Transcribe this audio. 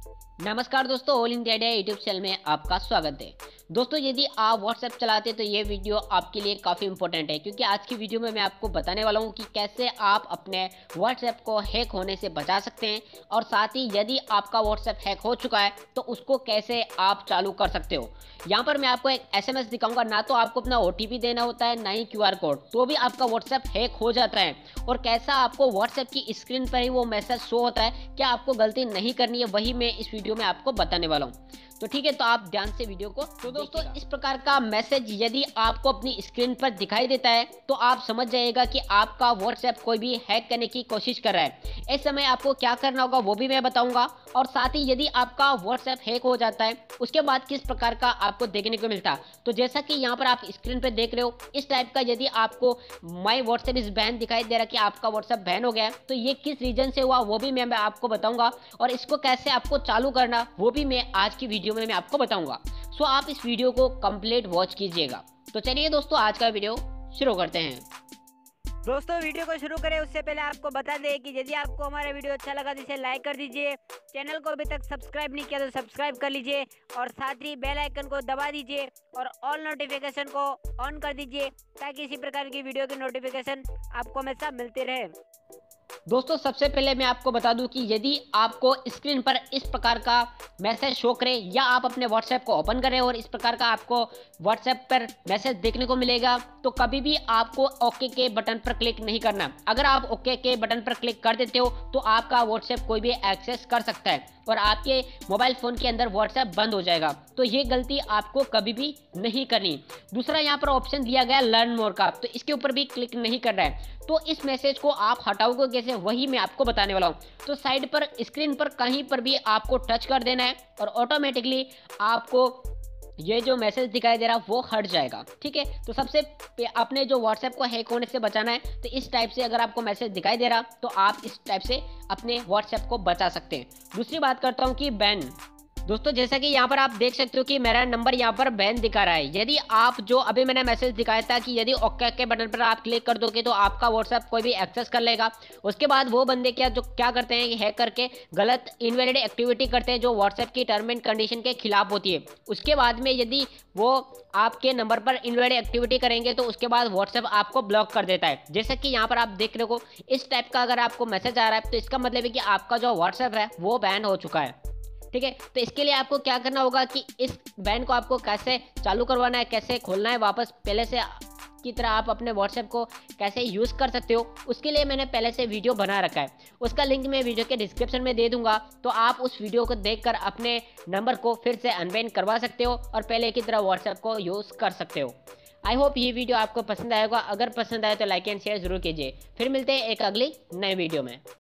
नमस्कार दोस्तों, all India day YouTube channel में आपका स्वागत है। दोस्तों, यदि आप व्हाट्सएप चलाते हैं तो ये वीडियो आपके लिए काफ़ी इंपॉर्टेंट है, क्योंकि आज की वीडियो में मैं आपको बताने वाला हूँ कि कैसे आप अपने व्हाट्सएप को हैक होने से बचा सकते हैं, और साथ ही यदि आपका व्हाट्सएप हैक हो चुका है तो उसको कैसे आप चालू कर सकते हो। यहाँ पर मैं आपको एक SMS दिखाऊंगा, ना तो आपको अपना OTP देना होता है, ना ही QR कोड, तो भी आपका व्हाट्सएप हैक हो जाता है। और कैसा आपको व्हाट्सएप की स्क्रीन पर ही वो मैसेज शो होता है, क्या आपको गलती नहीं करनी है, वही मैं इस वीडियो में आपको बताने वाला हूँ। तो ठीक है, तो आप ध्यान से वीडियो को तो दोस्तों इस प्रकार का मैसेज यदि आपको अपनी स्क्रीन पर दिखाई देता है तो आप समझ जाइएगा कि आपका व्हाट्सएप कोई भी हैक करने की कोशिश कर रहा है। इस समय आपको क्या करना होगा वो भी मैं बताऊंगा, और साथ ही यदि आपका व्हाट्सएप हैक हो जाता है उसके बाद किस प्रकार का आपको देखने को मिलता है। तो जैसा कि यहाँ पर आप स्क्रीन पर देख रहे हो, इस टाइप का यदि आपको माई व्हाट्सएप इस बैन दिखाई दे रहा है कि आपका व्हाट्सएप बैन हो गया है, तो ये किस रीजन से हुआ वो भी मैं आपको बताऊंगा, और इसको कैसे आपको चालू करना वो भी मैं आज की वीडियो में मैं आपको बताऊंगा। सो आप इस वीडियो को कंप्लीट वॉच कीजिएगा। तो चलिए दोस्तों, आज का वीडियो शुरू करते हैं। दोस्तों, वीडियो को शुरू करें उससे पहले आपको बता दें कि यदि आपको हमारा वीडियो अच्छा लगा तो इसे लाइक कर दीजिए, चैनल को अभी तक सब्सक्राइब नहीं किया तो सब्सक्राइब कर लीजिए, और साथ ही बेल आइकन को दबा दीजिए और ऑल नोटिफिकेशन को ऑन कर दीजिए, ताकि इसी प्रकार की वीडियो की नोटिफिकेशन आपको हमेशा मिलती रहे। दोस्तों, सबसे पहले मैं आपको बता दूं कि यदि आपको स्क्रीन पर इस प्रकार का मैसेज शो करे, या आप अपने व्हाट्सएप को ओपन करें और इस प्रकार का आपको व्हाट्सएप पर मैसेज देखने को मिलेगा, तो कभी भी आपको ओके के बटन पर क्लिक नहीं करना। अगर आप ओके के बटन पर क्लिक कर देते हो तो आपका व्हाट्सएप कोई भी एक्सेस कर सकता है और आपके मोबाइल फ़ोन के अंदर व्हाट्सएप बंद हो जाएगा। तो ये गलती आपको कभी भी नहीं करनी। दूसरा, यहाँ पर ऑप्शन दिया गया लर्न मोर का, तो इसके ऊपर भी क्लिक नहीं कर रहा है। तो इस मैसेज को आप हटाओगे कैसे, वही मैं आपको बताने वाला हूँ। तो साइड पर स्क्रीन पर कहीं पर भी आपको टच कर देना है और ऑटोमेटिकली आपको ये जो मैसेज दिखाई दे रहा है वो हट जाएगा। ठीक है, तो सबसे अपने जो व्हाट्सएप को हैक होने से बचाना है, तो इस टाइप से अगर आपको मैसेज दिखाई दे रहा तो आप इस टाइप से अपने व्हाट्सएप को बचा सकते हैं। दूसरी बात करता हूँ कि बैन। दोस्तों, जैसा कि यहाँ पर आप देख सकते हो कि मेरा नंबर यहाँ पर बैन दिखा रहा है। यदि आप जो अभी मैंने मैसेज दिखाया था कि यदि ओके के बटन पर आप क्लिक कर दोगे तो आपका व्हाट्सएप कोई भी एक्सेस कर लेगा। उसके बाद वो बंदे क्या करते हैं कि हैक करके गलत इनवैलिड एक्टिविटी करते हैं जो व्हाट्सएप की टर्म एंड कंडीशन के खिलाफ होती है। उसके बाद में यदि वो आपके नंबर पर इनवैलिड एक्टिविटी करेंगे तो उसके बाद व्हाट्सएप आपको ब्लॉक कर देता है। जैसा कि यहाँ पर आप देख रहे हो, इस टाइप का अगर आपको मैसेज आ रहा है तो इसका मतलब है कि आपका जो व्हाट्सएप है वो बैन हो चुका है। ठीक है, तो इसके लिए आपको क्या करना होगा कि इस बैन को आपको कैसे चालू करवाना है, कैसे खोलना है वापस पहले से की तरह आप अपने व्हाट्सएप को कैसे यूज़ कर सकते हो, उसके लिए मैंने पहले से वीडियो बना रखा है। उसका लिंक मैं वीडियो के डिस्क्रिप्शन में दे दूंगा, तो आप उस वीडियो को देखकर अपने नंबर को फिर से अनबैन करवा सकते हो और पहले की तरह व्हाट्सएप को यूज़ कर सकते हो। आई होप ये वीडियो आपको पसंद आएगा। अगर पसंद आए तो लाइक एंड शेयर जरूर कीजिए। फिर मिलते हैं एक अगली नए वीडियो में।